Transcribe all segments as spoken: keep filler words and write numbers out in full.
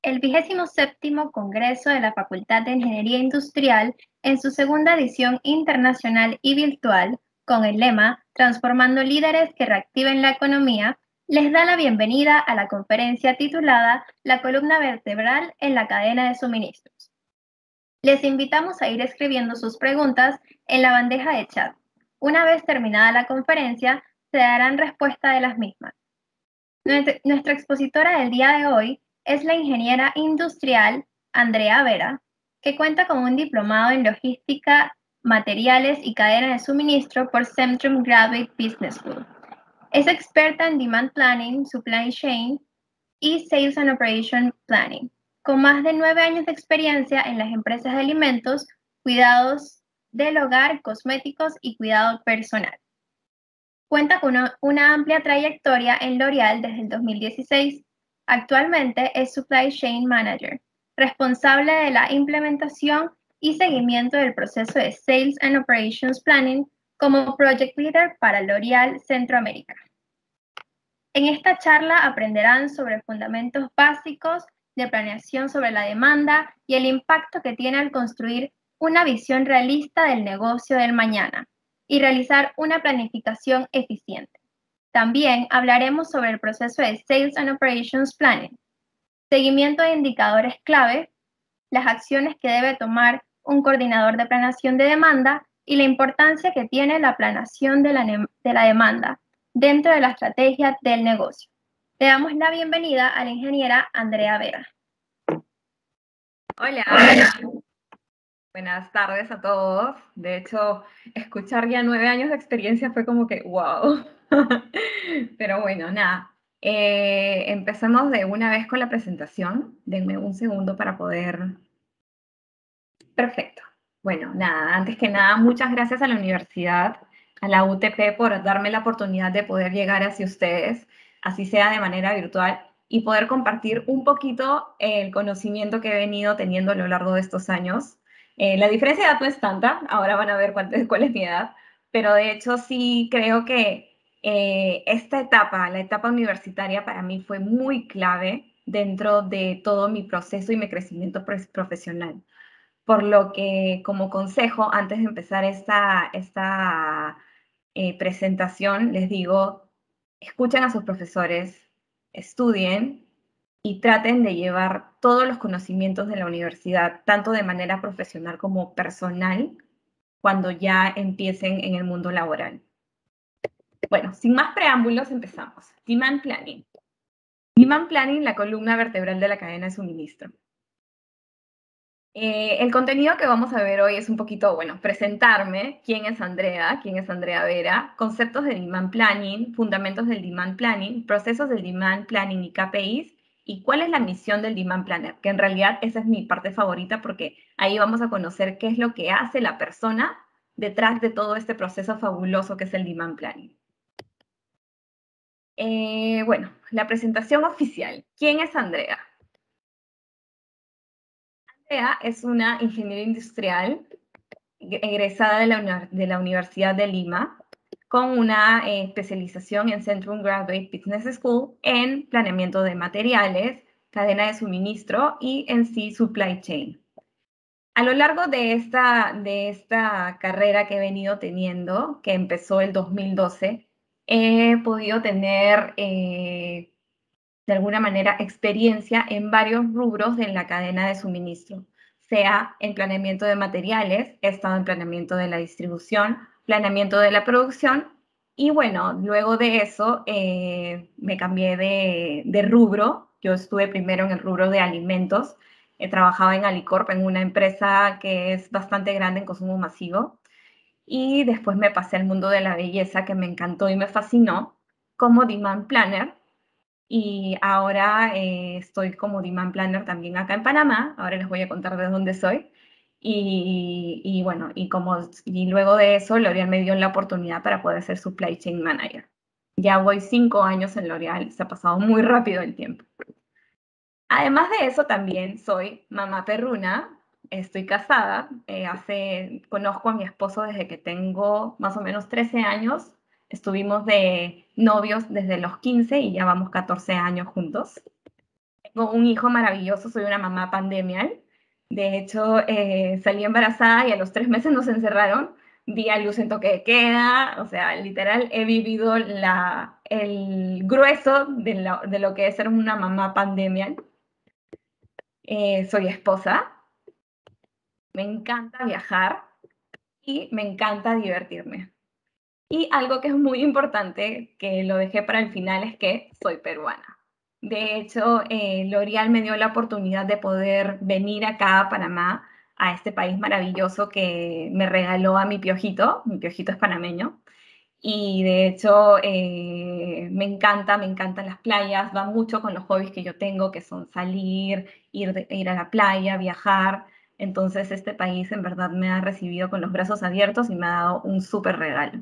el vigésimo séptimo Congreso de la Facultad de Ingeniería Industrial, en su segunda edición internacional y virtual, con el lema Transformando líderes que reactiven la economía, les da la bienvenida a la conferencia titulada La columna vertebral en la cadena de suministros. Les invitamos a ir escribiendo sus preguntas en la bandeja de chat. Una vez terminada la conferencia, se darán respuesta de las mismas. Nuestra expositora del día de hoy es la ingeniera industrial Andrea Vera, que cuenta con un diplomado en logística, materiales y cadena de suministro por Centrum Graduate Business School. Es experta en Demand Planning, Supply Chain y Sales and Operation Planning, con más de nueve años de experiencia en las empresas de alimentos, cuidados del hogar, cosméticos y cuidado personal. Cuenta con una, una amplia trayectoria en L'Oréal desde el dos mil dieciséis. Actualmente es Supply Chain Manager, responsable de la implementación y seguimiento del proceso de Sales and Operations Planning como Project Leader para L'Oréal Centroamérica. En esta charla aprenderán sobre fundamentos básicos de planeación sobre la demanda y el impacto que tiene al construir una visión realista del negocio del mañana y realizar una planificación eficiente. También hablaremos sobre el proceso de Sales and Operations Planning, seguimiento de indicadores clave, las acciones que debe tomar un coordinador de planeación de demanda y la importancia que tiene la planeación de la, de la demanda dentro de la estrategia del negocio. Le damos la bienvenida a la ingeniera Andrea Vera. Hola. Hola. Buenas tardes a todos. De hecho, escuchar ya nueve años de experiencia fue como que wow. Pero bueno, nada. Eh, empecemos de una vez con la presentación. Denme un segundo para poder... Perfecto. Bueno, nada, antes que nada, muchas gracias a la universidad, a la U T P, por darme la oportunidad de poder llegar hacia ustedes, así sea de manera virtual, y poder compartir un poquito el conocimiento que he venido teniendo a lo largo de estos años. Eh, la diferencia de edad no es tanta, ahora van a ver cuál es, cuál es mi edad, pero de hecho sí creo que eh, esta etapa, la etapa universitaria, para mí fue muy clave dentro de todo mi proceso y mi crecimiento profesional. Por lo que, como consejo, antes de empezar esta, esta eh, presentación, les digo, escuchen a sus profesores, estudien y traten de llevar todos los conocimientos de la universidad, tanto de manera profesional como personal, cuando ya empiecen en el mundo laboral. Bueno, sin más preámbulos, empezamos. Demand Planning. Demand Planning, la columna vertebral de la cadena de suministro. Eh, el contenido que vamos a ver hoy es un poquito, bueno, presentarme, quién es Andrea, quién es Andrea Vera, conceptos de Demand Planning, fundamentos del Demand Planning, procesos del Demand Planning y K P Is, y cuál es la misión del Demand Planner, que en realidad esa es mi parte favorita porque ahí vamos a conocer qué es lo que hace la persona detrás de todo este proceso fabuloso que es el Demand Planning. Eh, bueno, la presentación oficial. ¿Quién es Andrea? Andrea es una ingeniera industrial egresada de la, de la Universidad de Lima con una eh, especialización en Centrum Graduate Business School en planeamiento de materiales, cadena de suministro y en sí supply chain. A lo largo de esta, de esta carrera que he venido teniendo, que empezó el dos mil doce, he podido tener eh, de alguna manera experiencia en varios rubros de la cadena de suministro, sea en planeamiento de materiales, he estado en planeamiento de la distribución, planeamiento de la producción, y bueno, luego de eso eh, me cambié de, de rubro. Yo estuve primero en el rubro de alimentos, he trabajado en Alicorp, en una empresa que es bastante grande en consumo masivo, y después me pasé al mundo de la belleza, que me encantó y me fascinó, como Demand Planner, y ahora eh, estoy como Demand Planner también acá en Panamá. Ahora les voy a contar de dónde soy. Y, y bueno, y, como, y luego de eso, L'Oréal me dio la oportunidad para poder ser Supply Chain Manager. Ya voy cinco años en L'Oréal, se ha pasado muy rápido el tiempo. Además de eso, también soy mamá perruna, estoy casada, eh, hace, conozco a mi esposo desde que tengo más o menos trece años. Estuvimos de novios desde los quince y ya vamos catorce años juntos. tengo un hijo maravilloso, soy una mamá pandemial. De hecho, eh, salí embarazada y a los tres meses nos encerraron, di a luz en toque de queda, o sea, literal he vivido la, el grueso de, la, de lo que es ser una mamá pandemial. Eh, soy esposa, me encanta viajar y me encanta divertirme. Y algo que es muy importante, que lo dejé para el final, es que soy peruana. De hecho, eh, L'Oreal me dio la oportunidad de poder venir acá a Panamá, a este país maravilloso que me regaló a mi piojito. Mi piojito es panameño. Y de hecho, eh, me encanta, me encantan las playas, va mucho con los hobbies que yo tengo, que son salir, ir, de, ir a la playa, viajar. Entonces, este país en verdad me ha recibido con los brazos abiertos y me ha dado un súper regalo.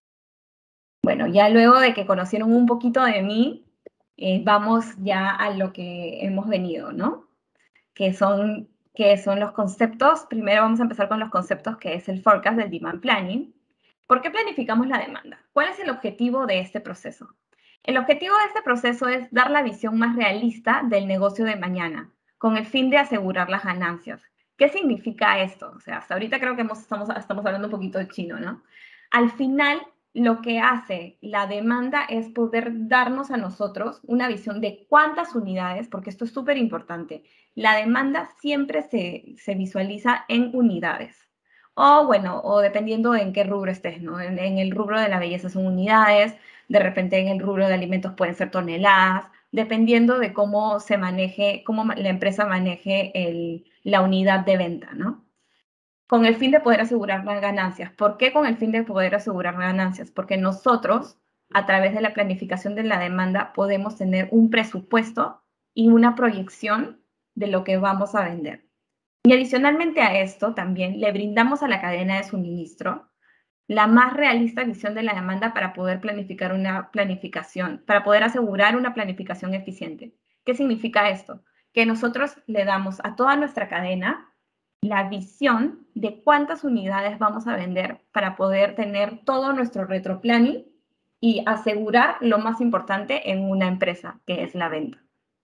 Bueno, ya luego de que conocieron un poquito de mí, eh, vamos ya a lo que hemos venido, ¿no? Que son, que son los conceptos. Primero vamos a empezar con los conceptos, que es el forecast del demand planning. ¿Por qué planificamos la demanda? ¿Cuál es el objetivo de este proceso? El objetivo de este proceso es dar la visión más realista del negocio de mañana, con el fin de asegurar las ganancias. ¿Qué significa esto? O sea, hasta ahorita creo que hemos, estamos, estamos hablando un poquito de chino, ¿no? Al final, lo que hace la demanda es poder darnos a nosotros una visión de cuántas unidades, porque esto es súper importante. La demanda siempre se, se visualiza en unidades. O bueno, o dependiendo en qué rubro estés, ¿no? En, en el rubro de la belleza son unidades, de repente en el rubro de alimentos pueden ser toneladas, dependiendo de cómo se maneje, cómo la empresa maneje el, la unidad de venta, ¿no? Con el fin de poder asegurar las ganancias. ¿Por qué con el fin de poder asegurar las ganancias? Porque nosotros, a través de la planificación de la demanda, podemos tener un presupuesto y una proyección de lo que vamos a vender. Y adicionalmente a esto, también le brindamos a la cadena de suministro la más realista visión de la demanda para poder planificar una planificación, para poder asegurar una planificación eficiente. ¿Qué significa esto? Que nosotros le damos a toda nuestra cadena la visión de cuántas unidades vamos a vender para poder tener todo nuestro retroplanning y asegurar lo más importante en una empresa, que es la venta.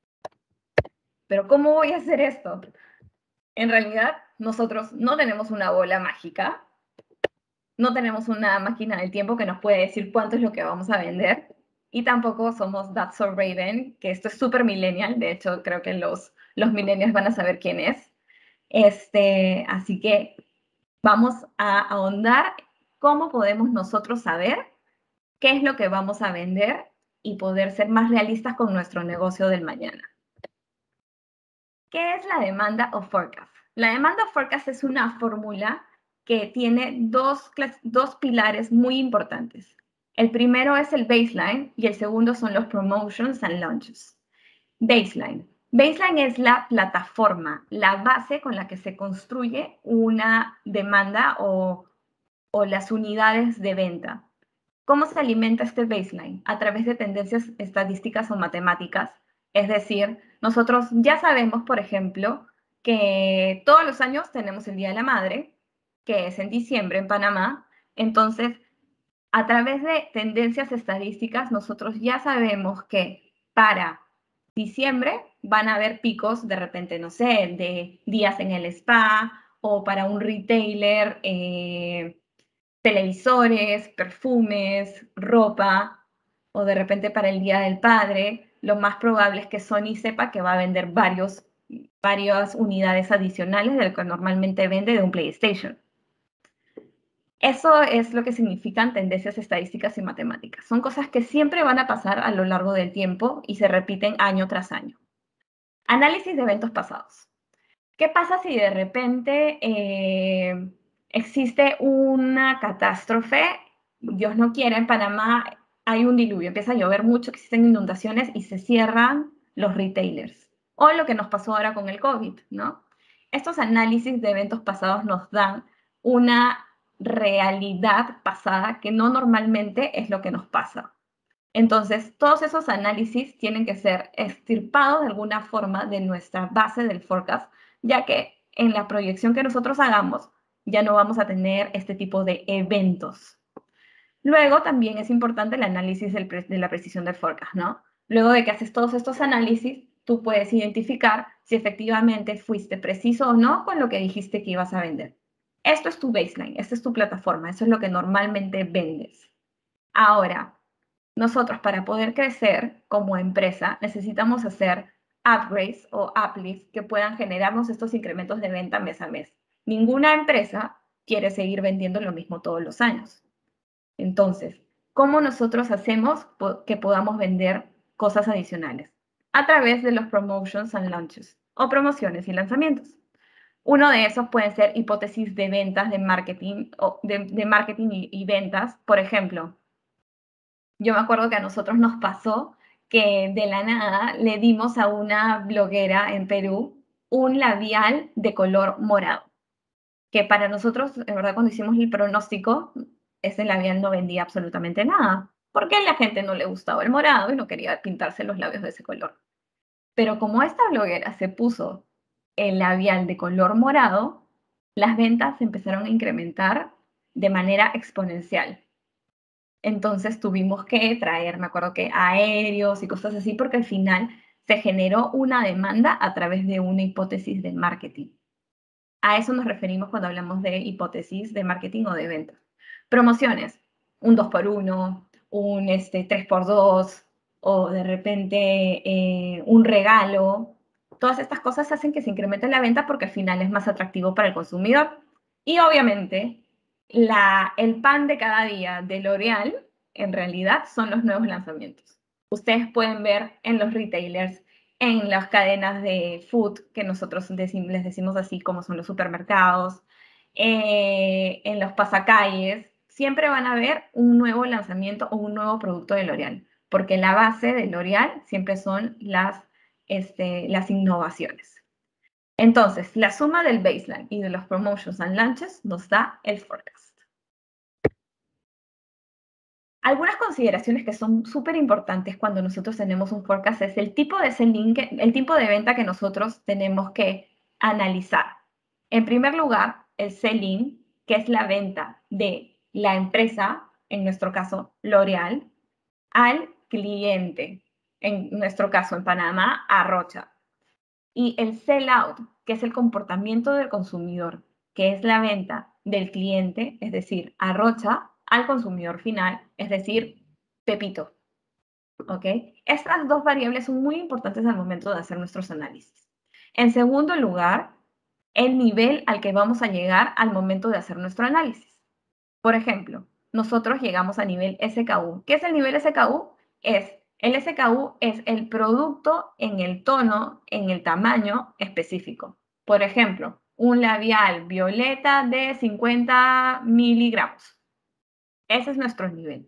Pero ¿cómo voy a hacer esto? En realidad, nosotros no tenemos una bola mágica, no tenemos una máquina del tiempo que nos puede decir cuánto es lo que vamos a vender, y tampoco somos That's So Raven, que esto es súper millennial. De hecho, creo que los, los millennials van a saber quién es. Este, así que vamos a ahondar cómo podemos nosotros saber qué es lo que vamos a vender y poder ser más realistas con nuestro negocio del mañana. ¿Qué es la demanda o forecast? La demanda o forecast es una fórmula que tiene dos, dos pilares muy importantes. El primero es el baseline y el segundo son los promotions and launches. Baseline. Baseline es la plataforma, la base con la que se construye una demanda o, o las unidades de venta. ¿Cómo se alimenta este baseline? A través de tendencias estadísticas o matemáticas. Es decir, nosotros ya sabemos, por ejemplo, que todos los años tenemos el Día de la Madre, que es en diciembre en Panamá. Entonces, a través de tendencias estadísticas, nosotros ya sabemos que para diciembre van a haber picos, de repente, no sé, de días en el spa, o para un retailer, eh, televisores, perfumes, ropa, o de repente para el Día del Padre, lo más probable es que Sony sepa que va a vender varios, varias unidades adicionales de lo que normalmente vende de un PlayStation. Eso es lo que significan tendencias estadísticas y matemáticas. Son cosas que siempre van a pasar a lo largo del tiempo y se repiten año tras año. Análisis de eventos pasados. ¿Qué pasa si de repente eh, existe una catástrofe? Dios no quiera, en Panamá hay un diluvio, empieza a llover mucho, existen inundaciones y se cierran los retailers. O lo que nos pasó ahora con el COVID, ¿no? Estos análisis de eventos pasados nos dan una realidad pasada que no normalmente es lo que nos pasa. Entonces, todos esos análisis tienen que ser extirpados de alguna forma de nuestra base del forecast, ya que en la proyección que nosotros hagamos ya no vamos a tener este tipo de eventos. Luego también es importante el análisis del pre- de la precisión del forecast, ¿no? Luego de que haces todos estos análisis, tú puedes identificar si efectivamente fuiste preciso o no con lo que dijiste que ibas a vender. Esto es tu baseline, esta es tu plataforma, eso es lo que normalmente vendes. Ahora, nosotros para poder crecer como empresa necesitamos hacer upgrades o uplifts que puedan generarnos estos incrementos de venta mes a mes. Ninguna empresa quiere seguir vendiendo lo mismo todos los años. Entonces, ¿cómo nosotros hacemos que podamos vender cosas adicionales? A través de los promotions and launches o promociones y lanzamientos. Uno de esos puede ser hipótesis de ventas, de marketing, o de, de marketing y, y ventas. Por ejemplo, yo me acuerdo que a nosotros nos pasó que de la nada le dimos a una bloguera en Perú un labial de color morado, que para nosotros, en verdad, cuando hicimos el pronóstico, ese labial no vendía absolutamente nada, porque a la gente no le gustaba el morado y no quería pintarse los labios de ese color. Pero como esta bloguera se puso el labial de color morado, las ventas se empezaron a incrementar de manera exponencial. Entonces tuvimos que traer, me acuerdo que aéreos y cosas así, porque al final se generó una demanda a través de una hipótesis de marketing. A eso nos referimos cuando hablamos de hipótesis de marketing o de ventas. Promociones, un dos por uno, un este, tres por dos, o de repente eh, un regalo. Todas estas cosas hacen que se incremente la venta porque al final es más atractivo para el consumidor. Y obviamente, la, el pan de cada día de L'Oréal, en realidad, son los nuevos lanzamientos. Ustedes pueden ver en los retailers, en las cadenas de food, que nosotros decimos, les decimos así como son los supermercados, eh, en los pasacalles, siempre van a ver un nuevo lanzamiento o un nuevo producto de L'Oréal, porque la base de L'Oréal siempre son las, este, las innovaciones. Entonces, la suma del baseline y de los promotions and launches nos da el forecast. Algunas consideraciones que son súper importantes cuando nosotros tenemos un forecast es el tipo de selling, el tipo de venta que nosotros tenemos que analizar. En primer lugar, el selling, que es la venta de la empresa, en nuestro caso L'Oréal, al cliente, en nuestro caso en Panamá, a Rocha. Y el sell out, que es el comportamiento del consumidor, que es la venta del cliente, es decir, a Rocha, al consumidor final, es decir, Pepito. ¿Ok? Estas dos variables son muy importantes al momento de hacer nuestros análisis. En segundo lugar, el nivel al que vamos a llegar al momento de hacer nuestro análisis. Por ejemplo, nosotros llegamos a nivel S K U. ¿Qué es el nivel S K U? Es, el S K U es el producto en el tono, en el tamaño específico. Por ejemplo, un labial violeta de cincuenta miligramos. Ese es nuestro nivel.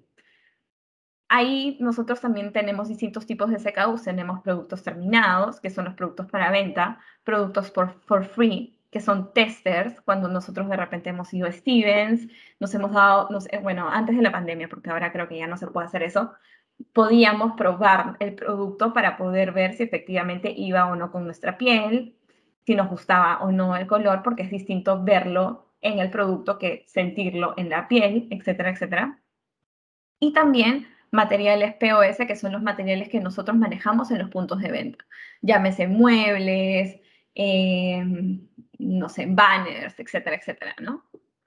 Ahí nosotros también tenemos distintos tipos de S K Us. Tenemos productos terminados, que son los productos para venta, productos por for free, que son testers, cuando nosotros de repente hemos ido a Stevens, nos hemos dado, nos, bueno, antes de la pandemia, porque ahora creo que ya no se puede hacer eso, podíamos probar el producto para poder ver si efectivamente iba o no con nuestra piel, si nos gustaba o no el color, porque es distinto verlo en el producto que sentirlo en la piel, etcétera, etcétera. Y también materiales P O S, que son los materiales que nosotros manejamos en los puntos de venta. Llámese muebles, eh, no sé, banners, etcétera, etcétera, ¿no?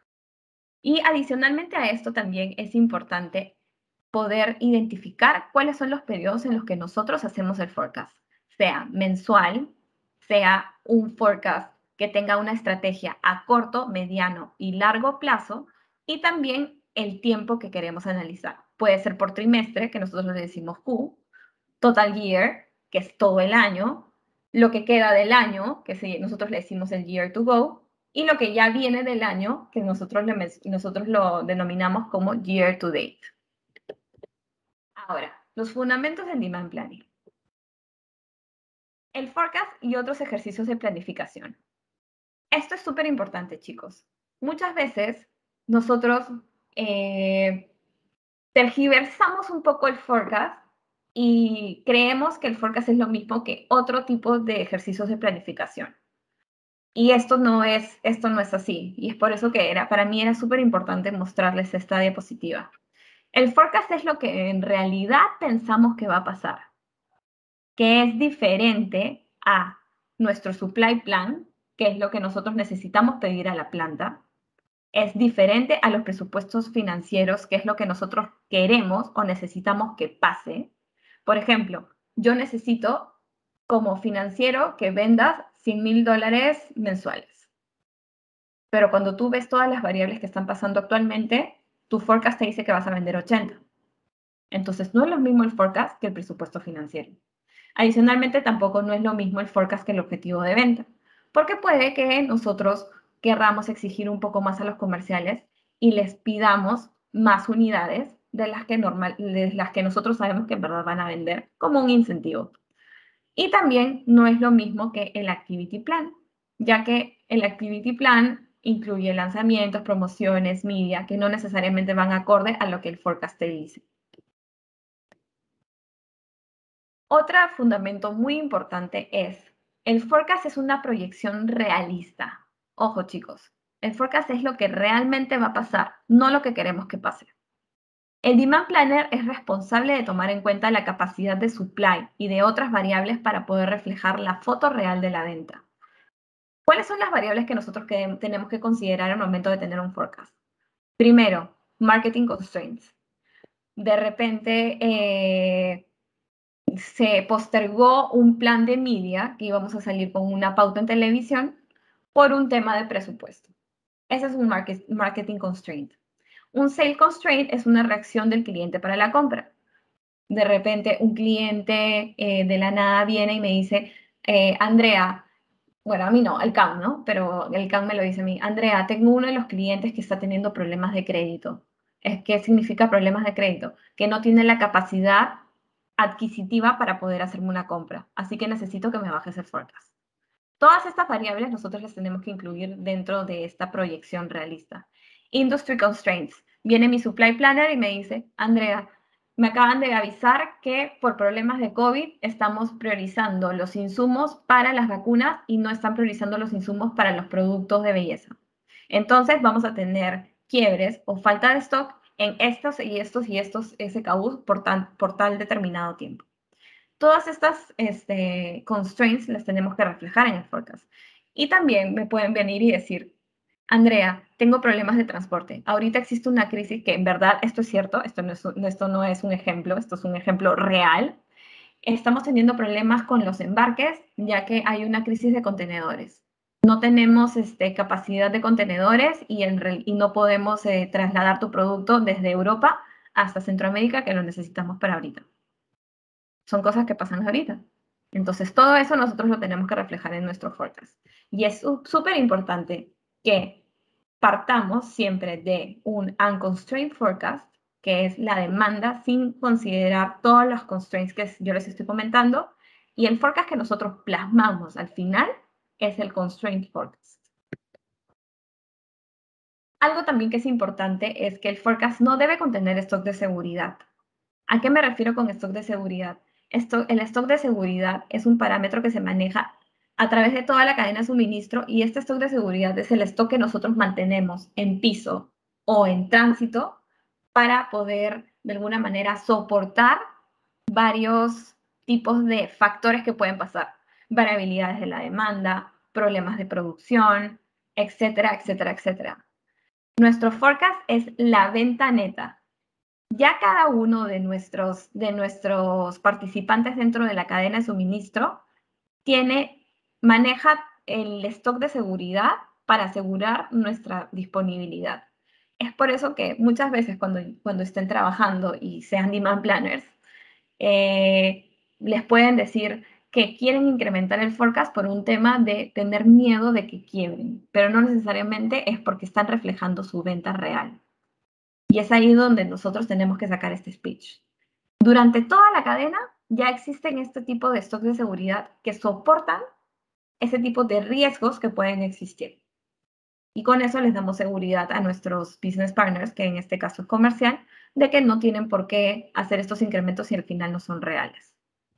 Y adicionalmente a esto también es importante poder identificar cuáles son los periodos en los que nosotros hacemos el forecast, sea mensual, sea un forecast que tenga una estrategia a corto, mediano y largo plazo, y también el tiempo que queremos analizar. Puede ser por trimestre, que nosotros le decimos Q, total year, que es todo el año, lo que queda del año, que nosotros le decimos el year to go, y lo que ya viene del año, que nosotros, le, nosotros lo denominamos como year to date. Ahora, los fundamentos del demand planning. El forecast y otros ejercicios de planificación. Esto es súper importante, chicos. Muchas veces nosotros eh, tergiversamos un poco el forecast y creemos que el forecast es lo mismo que otro tipo de ejercicios de planificación. Y esto no es, esto no es así. Y es por eso que era, para mí era súper importante mostrarles esta diapositiva. El forecast es lo que en realidad pensamos que va a pasar. que es diferente a nuestro supply plan, que es lo que nosotros necesitamos pedir a la planta, es diferente a los presupuestos financieros, que es lo que nosotros queremos o necesitamos que pase. Por ejemplo, yo necesito como financiero que vendas cien mil dólares mensuales. Pero cuando tú ves todas las variables que están pasando actualmente, tu forecast te dice que vas a vender ochenta. Entonces, no es lo mismo el forecast que el presupuesto financiero. Adicionalmente, tampoco no es lo mismo el forecast que el objetivo de venta, porque puede que nosotros querramos exigir un poco más a los comerciales y les pidamos más unidades de las que, normal, de las que nosotros sabemos que en verdad van a vender como un incentivo. Y también no es lo mismo que el activity plan, ya que el activity plan incluye lanzamientos, promociones, media, que no necesariamente van acorde a lo que el forecast te dice. Otro fundamento muy importante es, el forecast es una proyección realista. Ojo, chicos, el forecast es lo que realmente va a pasar, no lo que queremos que pase. El Demand Planner es responsable de tomar en cuenta la capacidad de supply y de otras variables para poder reflejar la foto real de la venta. ¿Cuáles son las variables que nosotros que tenemos que considerar al momento de tener un forecast? Primero, marketing constraints. De repente, eh, se postergó un plan de media que íbamos a salir con una pauta en televisión por un tema de presupuesto. Ese es un market, marketing constraint. Un sale constraint es una reacción del cliente para la compra. De repente un cliente eh, de la nada viene y me dice, eh, Andrea, bueno, a mí no, al C A M, ¿no? Pero el C A M me lo dice a mí, Andrea, tengo uno de los clientes que está teniendo problemas de crédito. ¿Qué significa problemas de crédito? Que no tiene la capacidad adquisitiva para poder hacerme una compra. Así que necesito que me bajes el forecast. Todas estas variables nosotros las tenemos que incluir dentro de esta proyección realista. Industry constraints. Viene mi supply planner y me dice, Andrea, me acaban de avisar que por problemas de COVID estamos priorizando los insumos para las vacunas y no están priorizando los insumos para los productos de belleza. Entonces vamos a tener quiebres o falta de stock en estos y estos y estos S K Us por, tan, por tal determinado tiempo. Todas estas este, constraints las tenemos que reflejar en el forecast. Y también me pueden venir y decir, Andrea, tengo problemas de transporte. Ahorita existe una crisis que en verdad, esto es cierto, esto no es, esto no es un ejemplo, esto es un ejemplo real. Estamos teniendo problemas con los embarques, ya que hay una crisis de contenedores. No tenemos este, capacidad de contenedores y, en, y no podemos eh, trasladar tu producto desde Europa hasta Centroamérica, que lo necesitamos para ahorita. Son cosas que pasan ahorita. Entonces, todo eso nosotros lo tenemos que reflejar en nuestro forecast. Y es súper importante que partamos siempre de un unconstrained forecast, que es la demanda sin considerar todos los constraints que yo les estoy comentando, y el forecast que nosotros plasmamos al final es el constrained forecast. Algo también que es importante es que el forecast no debe contener stock de seguridad. ¿A qué me refiero con stock de seguridad? Esto, el stock de seguridad es un parámetro que se maneja a través de toda la cadena de suministro y este stock de seguridad es el stock que nosotros mantenemos en piso o en tránsito para poder de alguna manera soportar varios tipos de factores que pueden pasar. Variabilidades de la demanda, problemas de producción, etcétera, etcétera, etcétera. Nuestro forecast es la venta neta. Ya cada uno de nuestros, de nuestros participantes dentro de la cadena de suministro tiene, maneja el stock de seguridad para asegurar nuestra disponibilidad. Es por eso que muchas veces cuando, cuando estén trabajando y sean demand planners, eh, les pueden decir que quieren incrementar el forecast por un tema de tener miedo de que quiebren, pero no necesariamente es porque están reflejando su venta real. Y es ahí donde nosotros tenemos que sacar este speech. Durante toda la cadena ya existen este tipo de stocks de seguridad que soportan ese tipo de riesgos que pueden existir. Y con eso les damos seguridad a nuestros business partners, que en este caso es comercial, de que no tienen por qué hacer estos incrementos si al final no son reales.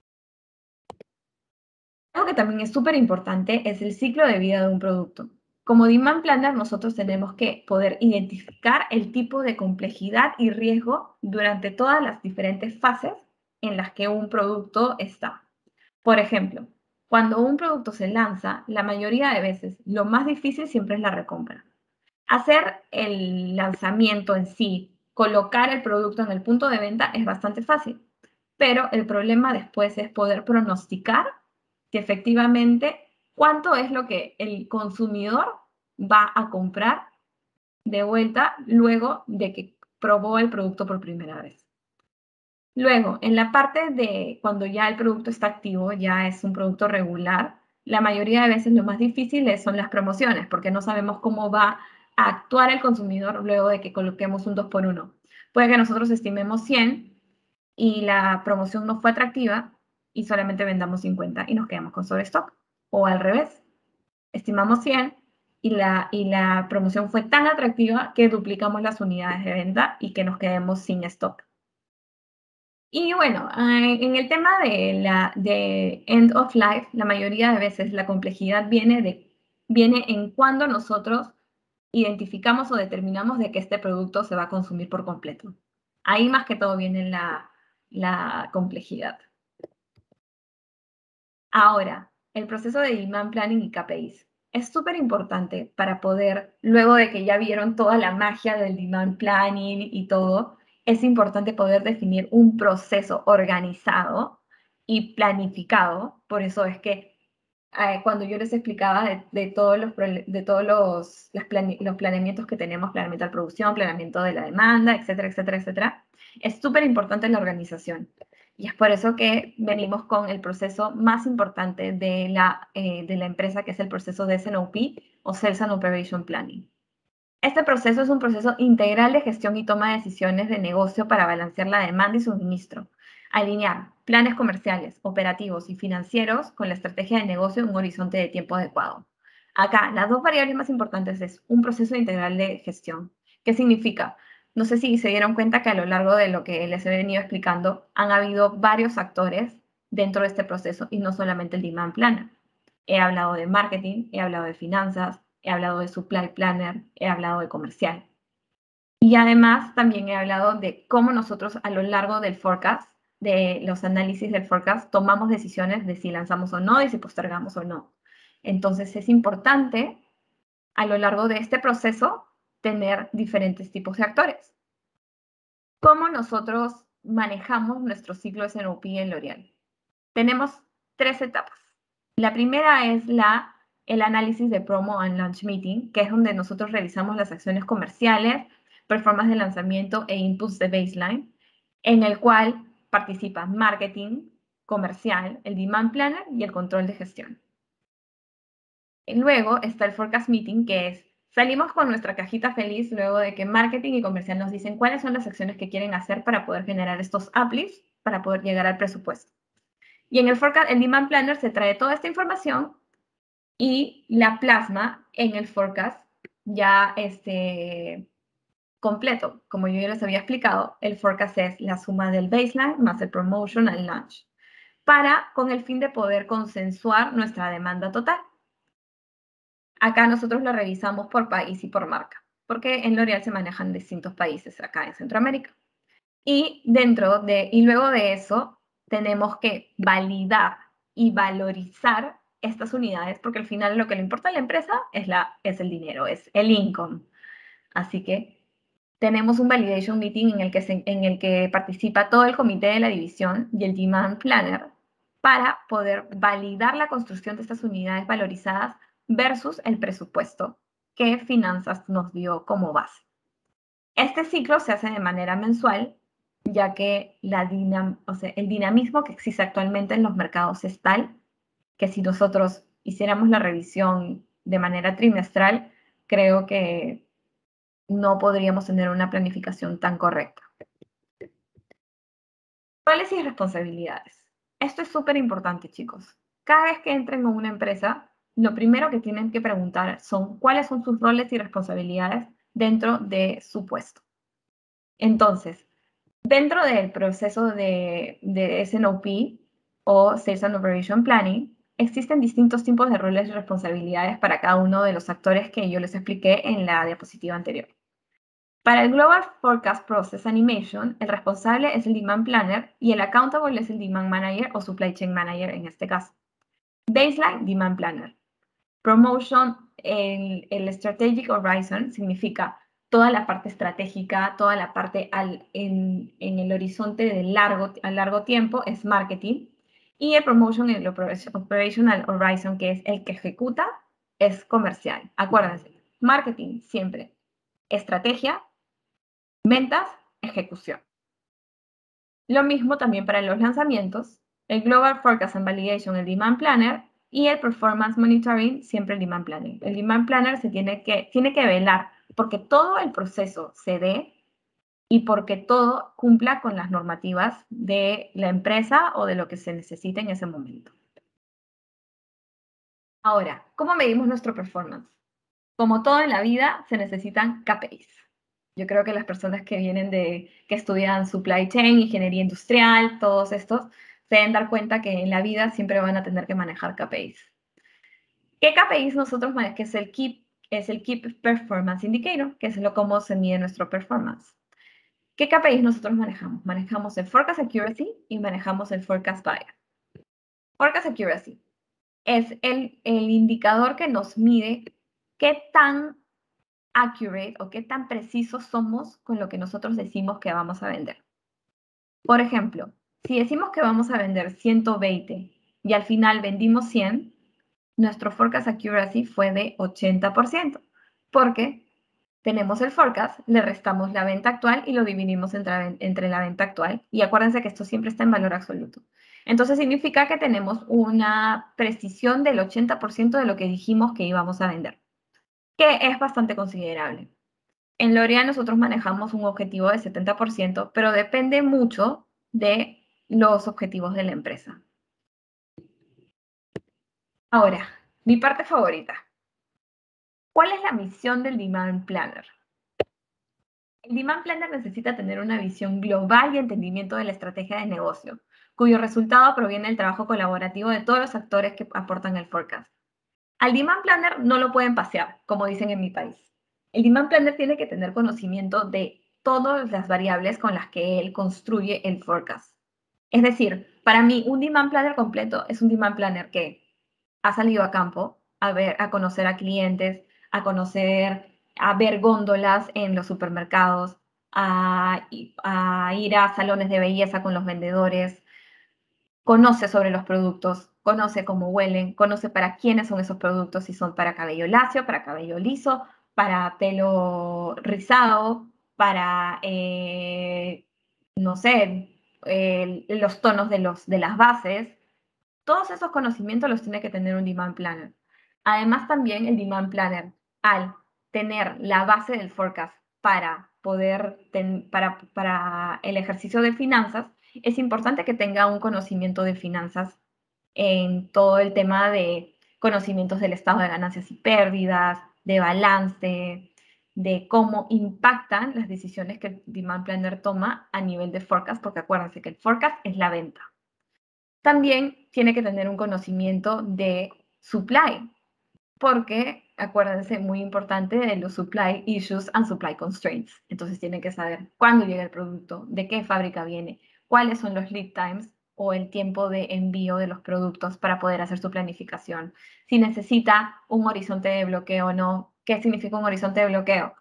Algo que también es súper importante es el ciclo de vida de un producto. Como demand planner, nosotros tenemos que poder identificar el tipo de complejidad y riesgo durante todas las diferentes fases en las que un producto está. Por ejemplo, cuando un producto se lanza, la mayoría de veces lo más difícil siempre es la recompra. Hacer el lanzamiento en sí, colocar el producto en el punto de venta es bastante fácil, pero el problema después es poder pronosticar que efectivamente cuánto es lo que el consumidor va a comprar de vuelta luego de que probó el producto por primera vez. Luego, en la parte de cuando ya el producto está activo, ya es un producto regular, la mayoría de veces lo más difícil son las promociones, porque no sabemos cómo va a actuar el consumidor luego de que coloquemos un dos por uno. Puede que nosotros estimemos cien y la promoción no fue atractiva y solamente vendamos cincuenta y nos quedamos con sobrestock. O al revés, estimamos cien y la, y la promoción fue tan atractiva que duplicamos las unidades de venta y que nos quedemos sin stock. Y bueno, en el tema de, la, de end of life, la mayoría de veces la complejidad viene, de, viene en cuando nosotros identificamos o determinamos de que este producto se va a consumir por completo. Ahí más que todo viene la, la complejidad. Ahora, el proceso de demand planning y K P Is. Es súper importante para poder, luego de que ya vieron toda la magia del demand planning y todo, es importante poder definir un proceso organizado y planificado. Por eso es que eh, cuando yo les explicaba de, de todos, los, de todos los, los, plane, los planeamientos que tenemos, planeamiento de producción, planeamiento de la demanda, etcétera, etcétera, etcétera, es súper importante la organización. Y es por eso que venimos con el proceso más importante de la, eh, de la empresa, que es el proceso de S N O P o Sales and Operation Planning. Este proceso es un proceso integral de gestión y toma de decisiones de negocio para balancear la demanda y suministro, alinear planes comerciales, operativos y financieros con la estrategia de negocio en un horizonte de tiempo adecuado. Acá, las dos variables más importantes es un proceso integral de gestión. ¿Qué significa? No sé si se dieron cuenta que a lo largo de lo que les he venido explicando, han habido varios actores dentro de este proceso y no solamente el demand planner. He hablado de marketing, he hablado de finanzas, he hablado de supply planner, he hablado de comercial. Y además también he hablado de cómo nosotros a lo largo del forecast, de los análisis del forecast, tomamos decisiones de si lanzamos o no y si postergamos o no. Entonces es importante a lo largo de este proceso tener diferentes tipos de actores. ¿Cómo nosotros manejamos nuestro ciclo S N O P en L'Oréal? Tenemos tres etapas. La primera es la, el análisis de Promo and Launch Meeting, que es donde nosotros revisamos las acciones comerciales, performance de lanzamiento e inputs de baseline, en el cual participan marketing, comercial, el demand planner y el control de gestión. Y luego está el forecast meeting, que es, salimos con nuestra cajita feliz luego de que marketing y comercial nos dicen cuáles son las acciones que quieren hacer para poder generar estos uplifts, para poder llegar al presupuesto. Y en el forecast, el demand planner se trae toda esta información y la plasma en el forecast ya este, completo. Como yo ya les había explicado, el forecast es la suma del baseline más el promotion al launch, para con el fin de poder consensuar nuestra demanda total. Acá nosotros lo revisamos por país y por marca, porque en L'Oréal se manejan distintos países acá en Centroamérica. Y dentro de, y luego de eso, tenemos que validar y valorizar estas unidades, porque al final lo que le importa a la empresa es, la, es el dinero, es el income. Así que tenemos un validation meeting en el, que se, en el que participa todo el comité de la división y el demand planner para poder validar la construcción de estas unidades valorizadas versus el presupuesto que Finanzas nos dio como base. Este ciclo se hace de manera mensual, ya que la dinam o sea, el dinamismo que existe actualmente en los mercados es tal que si nosotros hiciéramos la revisión de manera trimestral, creo que no podríamos tener una planificación tan correcta. Roles y responsabilidades. Esto es súper importante, chicos. Cada vez que entren en una empresa, lo primero que tienen que preguntar son cuáles son sus roles y responsabilidades dentro de su puesto. Entonces, dentro del proceso de, de S N O P o Sales and Operation Planning, existen distintos tipos de roles y responsabilidades para cada uno de los actores que yo les expliqué en la diapositiva anterior. Para el Global Forecast Process Animation, el responsable es el Demand Planner y el Accountable es el Demand Manager o Supply Chain Manager en este caso. Baseline, Demand Planner. Promotion, el, el Strategic Horizon significa toda la parte estratégica, toda la parte al, en, en el horizonte de largo, a largo tiempo es marketing. Y el Promotion, el Operational Horizon, que es el que ejecuta, es comercial. Acuérdense, marketing siempre, estrategia, ventas, ejecución. Lo mismo también para los lanzamientos, el Global Forecast and Validation, el Demand Planner, y el Performance Monitoring, siempre el Demand Planner. El Demand Planner se tiene que, tiene que velar porque todo el proceso se dé y porque todo cumpla con las normativas de la empresa o de lo que se necesita en ese momento. Ahora, ¿cómo medimos nuestro performance? Como todo en la vida, se necesitan K P Is. Yo creo que las personas que vienen de, que estudian supply chain, ingeniería industrial, todos estos, se deben dar cuenta que en la vida siempre van a tener que manejar K P Is. ¿Qué K P Is nosotros manejamos? Que es el Key, es el Key Performance Indicator, que es lo cómo se mide nuestro performance. ¿Qué K P Is nosotros manejamos? Manejamos el Forecast Accuracy y manejamos el Forecast Bias. Forecast Accuracy es el, el indicador que nos mide qué tan accurate o qué tan precisos somos con lo que nosotros decimos que vamos a vender. Por ejemplo, si decimos que vamos a vender ciento veinte y al final vendimos cien, nuestro forecast accuracy fue de ochenta por ciento, porque tenemos el forecast, le restamos la venta actual y lo dividimos entre, entre la venta actual. Y acuérdense que esto siempre está en valor absoluto. Entonces significa que tenemos una precisión del ochenta por ciento de lo que dijimos que íbamos a vender, que es bastante considerable. En L'Oréal nosotros manejamos un objetivo de setenta por ciento, pero depende mucho de los objetivos de la empresa. Ahora, mi parte favorita. ¿Cuál es la misión del Demand Planner? El Demand Planner necesita tener una visión global y entendimiento de la estrategia de negocio, cuyo resultado proviene del trabajo colaborativo de todos los actores que aportan el forecast. Al Demand Planner no lo pueden pasear, como dicen en mi país. El Demand Planner tiene que tener conocimiento de todas las variables con las que él construye el forecast. Es decir, para mí un Demand Planner completo es un Demand Planner que ha salido a campo a ver, a conocer a clientes, a conocer, a ver góndolas en los supermercados, a, a ir a salones de belleza con los vendedores, conoce sobre los productos, conoce cómo huelen, conoce para quiénes son esos productos, si son para cabello lacio, para cabello liso, para pelo rizado, para, eh, no sé, eh, los tonos de, los, de las bases. Todos esos conocimientos los tiene que tener un Demand Planner. Además, también el Demand Planner, al tener la base del forecast para poder, ten, para, para el ejercicio de finanzas, es importante que tenga un conocimiento de finanzas en todo el tema de conocimientos del estado de ganancias y pérdidas, de balance, de cómo impactan las decisiones que el Demand Planner toma a nivel de forecast, porque acuérdense que el forecast es la venta. También tiene que tener un conocimiento de supply, porque acuérdense, muy importante, de los supply issues and supply constraints. Entonces tiene que saber cuándo llega el producto, de qué fábrica viene, cuáles son los lead times o el tiempo de envío de los productos para poder hacer su planificación. Si necesita un horizonte de bloqueo o no. ¿Qué significa un horizonte de bloqueo?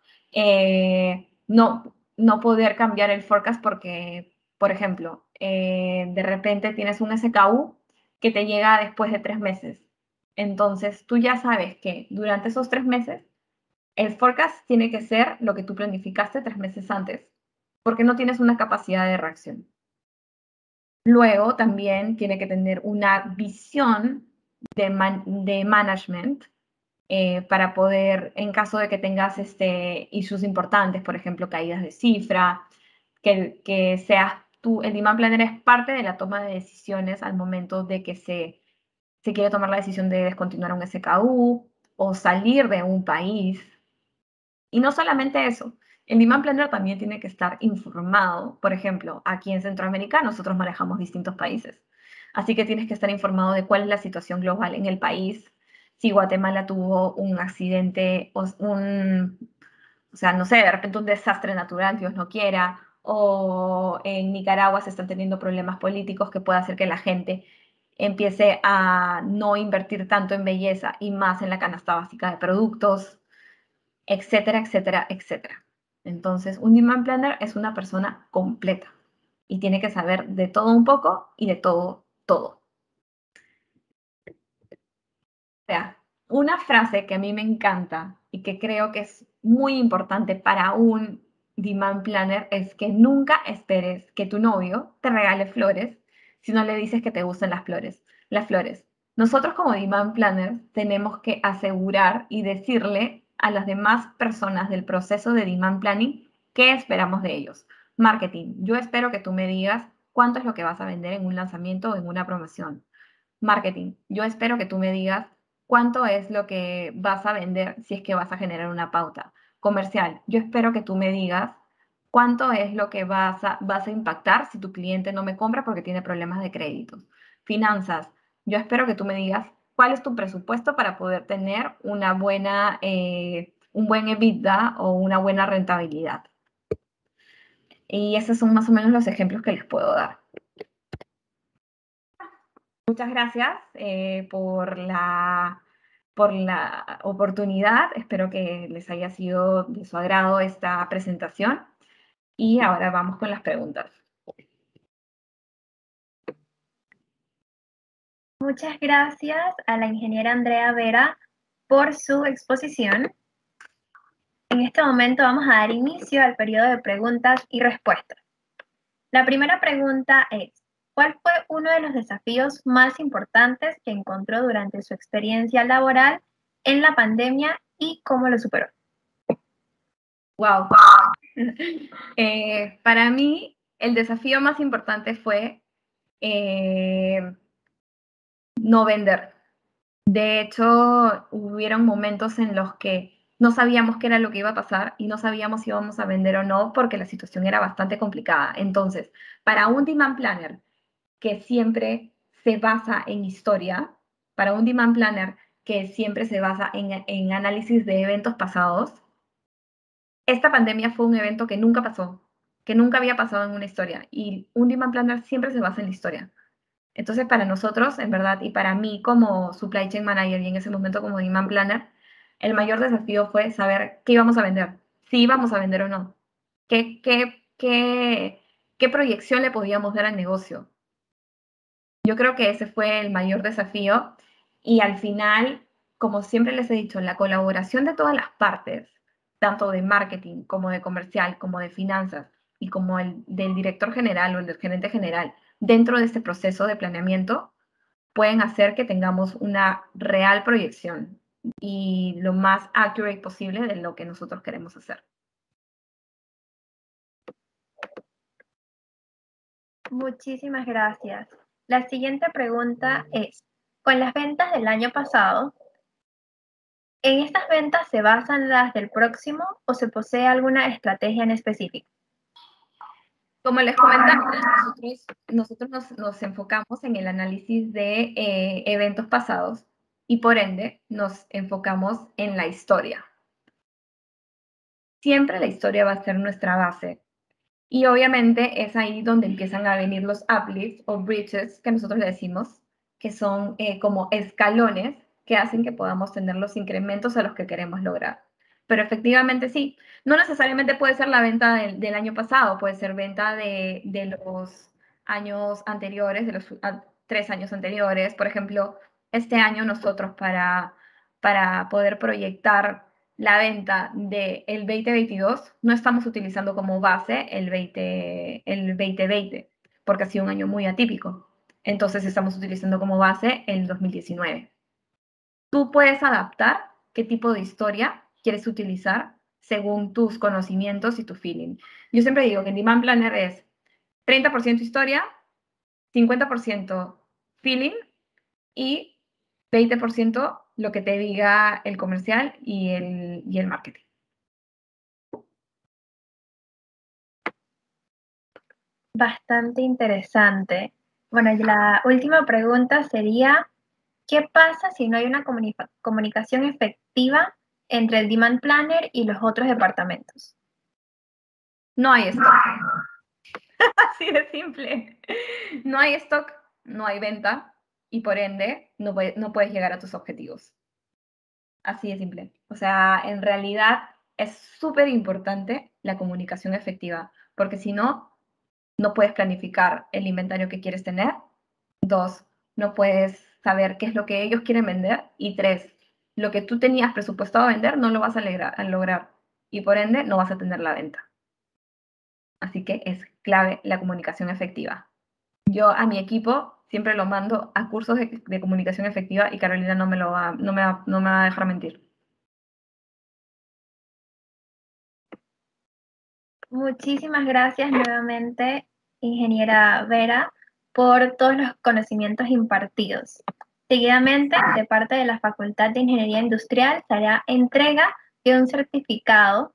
Eh, no, no poder cambiar el forecast porque, por ejemplo, eh, de repente tienes un S K U que te llega después de tres meses. Entonces, tú ya sabes que durante esos tres meses, el forecast tiene que ser lo que tú planificaste tres meses antes, porque no tienes una capacidad de reacción. Luego, también tiene que tener una visión de, man de management eh, para poder, en caso de que tengas este, issues importantes, por ejemplo, caídas de cifra, que, que seas tú, el Demand Planner es parte de la toma de decisiones al momento de que se se quiere tomar la decisión de descontinuar un S K U o salir de un país. Y no solamente eso, el Demand Planner también tiene que estar informado. Por ejemplo, aquí en Centroamérica nosotros manejamos distintos países. Así que tienes que estar informado de cuál es la situación global en el país. Si Guatemala tuvo un accidente o un, O sea, no sé, de repente un desastre natural, Dios no quiera, o en Nicaragua se están teniendo problemas políticos que puede hacer que la gente empiece a no invertir tanto en belleza y más en la canasta básica de productos, etcétera, etcétera, etcétera. Entonces, un demand planner es una persona completa y tiene que saber de todo un poco y de todo, todo. O sea, una frase que a mí me encanta y que creo que es muy importante para un demand planner es que nunca esperes que tu novio te regale flores si no le dices que te gustan las flores. Las flores. Nosotros como demand planners tenemos que asegurar y decirle a las demás personas del proceso de demand planning qué esperamos de ellos. Marketing. Yo espero que tú me digas cuánto es lo que vas a vender en un lanzamiento o en una promoción. Marketing. Yo espero que tú me digas cuánto es lo que vas a vender si es que vas a generar una pauta. Comercial. Yo espero que tú me digas cuánto es lo que vas a, vas a impactar si tu cliente no me compra porque tiene problemas de créditos. Finanzas. Yo espero que tú me digas cuál es tu presupuesto para poder tener una buena, eh, un buen EBITDA o una buena rentabilidad. Y esos son más o menos los ejemplos que les puedo dar. Muchas gracias eh, por, la, por la oportunidad. Espero que les haya sido de su agrado esta presentación. Y ahora vamos con las preguntas. Muchas gracias a la ingeniera Andrea Vera por su exposición. En este momento vamos a dar inicio al periodo de preguntas y respuestas. La primera pregunta es, ¿cuál fue uno de los desafíos más importantes que encontró durante su experiencia laboral en la pandemia y cómo lo superó? Wow. eh, para mí, el desafío más importante fue eh, no vender. De hecho, hubieron momentos en los que no sabíamos qué era lo que iba a pasar y no sabíamos si íbamos a vender o no porque la situación era bastante complicada. Entonces, para un demand planner que siempre se basa en historia, para un demand planner que siempre se basa en, en análisis de eventos pasados, esta pandemia fue un evento que nunca pasó, que nunca había pasado en una historia y un demand planner siempre se basa en la historia. Entonces, para nosotros, en verdad, y para mí como supply chain manager y en ese momento como demand planner, el mayor desafío fue saber qué íbamos a vender, si íbamos a vender o no, qué, qué, qué, qué proyección le podíamos dar al negocio. Yo creo que ese fue el mayor desafío y al final, como siempre les he dicho, la colaboración de todas las partes, tanto de marketing como de comercial, como de finanzas y como el del director general o el del gerente general, dentro de este proceso de planeamiento, pueden hacer que tengamos una real proyección y lo más accurate posible de lo que nosotros queremos hacer. Muchísimas gracias. La siguiente pregunta es, con las ventas del año pasado, ¿en estas ventas se basan las del próximo o se posee alguna estrategia en específico? Como les comentaba, nosotros, nosotros nos, nos, enfocamos en el análisis de eh, eventos pasados y por ende nos enfocamos en la historia. Siempre la historia va a ser nuestra base. Y obviamente es ahí donde empiezan a venir los uplifts o bridges, que nosotros le decimos, que son eh, como escalones que hacen que podamos tener los incrementos a los que queremos lograr. Pero efectivamente sí, no necesariamente puede ser la venta del, del año pasado, puede ser venta de, de los años anteriores, de los a, tres años anteriores. Por ejemplo, este año nosotros para, para poder proyectar la venta del veinte veintidós, no estamos utilizando como base el, veinte, el veinte veinte, porque ha sido un año muy atípico. Entonces estamos utilizando como base el dos mil diecinueve. Tú puedes adaptar qué tipo de historia quieres utilizar según tus conocimientos y tu feeling. Yo siempre digo que en Demand Planner es treinta por ciento historia, cincuenta por ciento feeling y veinte por ciento lo que te diga el comercial y el, y el marketing. Bastante interesante. Bueno, y la última pregunta sería, ¿qué pasa si no hay una comunica- comunicación efectiva entre el Demand Planner y los otros departamentos? No hay stock. Así de simple. No hay stock, no hay venta y por ende no, puede, no puedes llegar a tus objetivos. Así de simple. O sea, en realidad es súper importante la comunicación efectiva, porque si no, no puedes planificar el inventario que quieres tener. Dos, no puedes saber qué es lo que ellos quieren vender. Y tres, lo que tú tenías presupuestado a vender no lo vas a, a lograr y por ende no vas a tener la venta. Así que es clave la comunicación efectiva. Yo a mi equipo siempre lo mando a cursos de, de comunicación efectiva y Carolina no me, lo va, no, me va, no me va a dejar mentir. Muchísimas gracias nuevamente, ingeniera Vera, por todos los conocimientos impartidos. Seguidamente, de parte de la Facultad de Ingeniería Industrial, se hará entrega de un certificado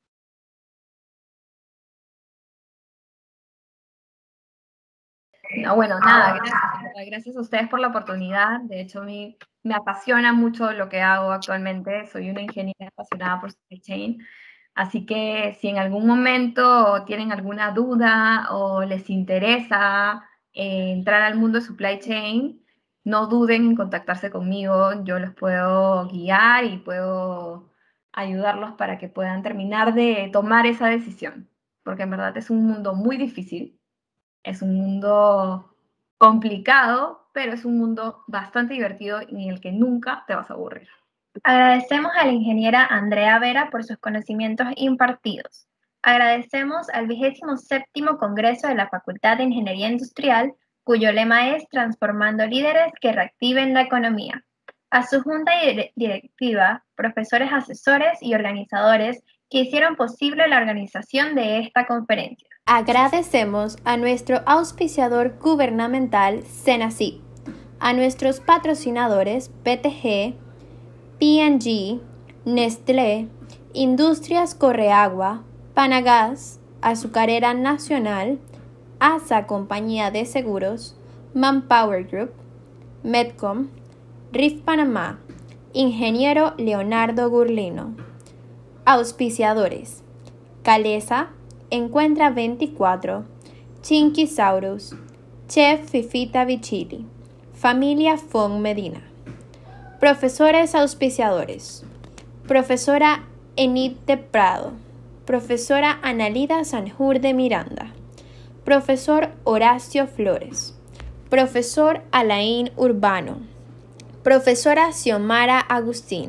No, bueno, nada, gracias, gracias a ustedes por la oportunidad. De hecho, a mí me apasiona mucho lo que hago actualmente. Soy una ingeniera apasionada por supply chain. Así que si en algún momento tienen alguna duda o les interesa eh, entrar al mundo de supply chain, no duden en contactarse conmigo. Yo los puedo guiar y puedo ayudarlos para que puedan terminar de tomar esa decisión. Porque en verdad es un mundo muy difícil. Es un mundo complicado, pero es un mundo bastante divertido en el que nunca te vas a aburrir. Agradecemos a la ingeniera Andrea Vera por sus conocimientos impartidos. Agradecemos al vigésimo séptimo Congreso de la Facultad de Ingeniería Industrial, cuyo lema es Transformando líderes que reactiven la economía. A su junta directiva, profesores asesores y organizadores que hicieron posible la organización de esta conferencia. Agradecemos a nuestro auspiciador gubernamental Senasib, a nuestros patrocinadores P T G, P and G, Nestlé, Industrias Correagua, Panagas, Azucarera Nacional, A S A Compañía de Seguros, Manpower Group, Medcom, R I F Panamá, Ingeniero Leonardo Gurlino. Auspiciadores: Calesa, Encuentra veinticuatro, Chinquisaurus, Chef Fifita Vichili, Familia Fon Medina. Profesores auspiciadores: Profesora Enid de Prado, Profesora Analida Sanjur de Miranda, Profesor Horacio Flores, Profesor Alain Urbano, Profesora Xiomara Agustín,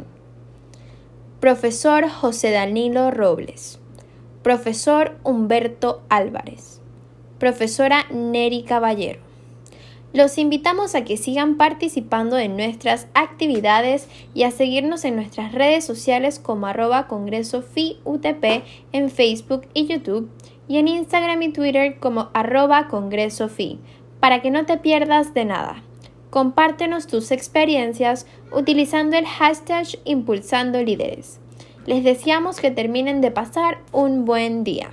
Profesor José Danilo Robles, Profesor Humberto Álvarez, Profesora Neri Caballero. Los invitamos a que sigan participando en nuestras actividades y a seguirnos en nuestras redes sociales como arroba Congreso F I U T P en Facebook y YouTube y en Instagram y Twitter como arroba Congreso F I, para que no te pierdas de nada. Compártenos tus experiencias utilizando el hashtag Impulsando Líderes. Les deseamos que terminen de pasar un buen día.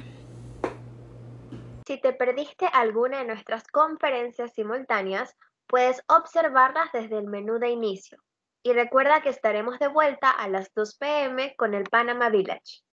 Si te perdiste alguna de nuestras conferencias simultáneas, puedes observarlas desde el menú de inicio. Y recuerda que estaremos de vuelta a las dos p m con el Panama Village.